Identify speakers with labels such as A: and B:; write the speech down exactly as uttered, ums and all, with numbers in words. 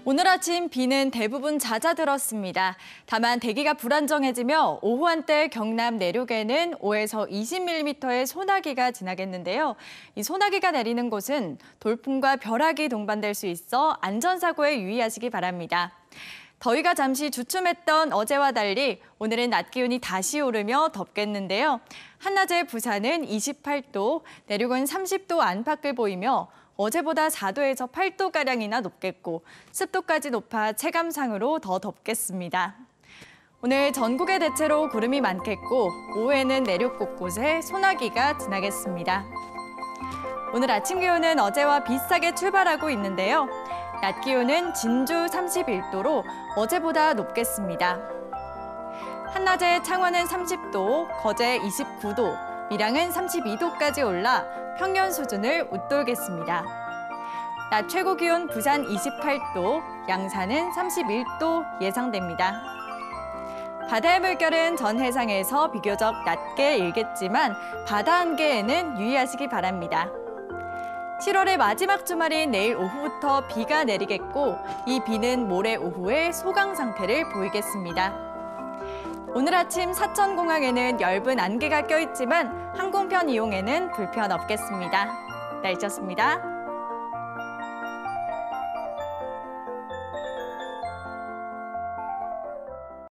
A: 오늘 아침 비는 대부분 잦아들었습니다. 다만 대기가 불안정해지며 오후 한때 경남 내륙에는 오에서 이십 밀리미터의 소나기가 지나겠는데요. 이 소나기가 내리는 곳은 돌풍과 벼락이 동반될 수 있어 안전사고에 유의하시기 바랍니다. 더위가 잠시 주춤했던 어제와 달리 오늘은 낮 기온이 다시 오르며 덥겠는데요. 한낮에 부산은 이십팔 도, 내륙은 삼십 도 안팎을 보이며 어제보다 사 도에서 팔 도가량이나 높겠고 습도까지 높아 체감상으로 더 덥겠습니다. 오늘 전국에 대체로 구름이 많겠고 오후에는 내륙 곳곳에 소나기가 지나겠습니다. 오늘 아침 기온은 어제와 비슷하게 출발하고 있는데요. 낮 기온은 진주 삼십일 도로 어제보다 높겠습니다. 한낮에 창원은 삼십 도, 거제 이십구 도, 밀양은 삼십이 도까지 올라 평년 수준을 웃돌겠습니다. 낮 최고 기온 부산 이십팔 도, 양산은 삼십일 도 예상됩니다. 바다의 물결은 전 해상에서 비교적 낮게 일겠지만 바다 한계에는 유의하시기 바랍니다. 칠월의 마지막 주말인 내일 오후부터 비가 내리겠고 이 비는 모레 오후에 소강 상태를 보이겠습니다. 오늘 아침 사천공항에는 엷은 안개가 껴있지만 항공편 이용에는 불편 없겠습니다. 날씨였습니다.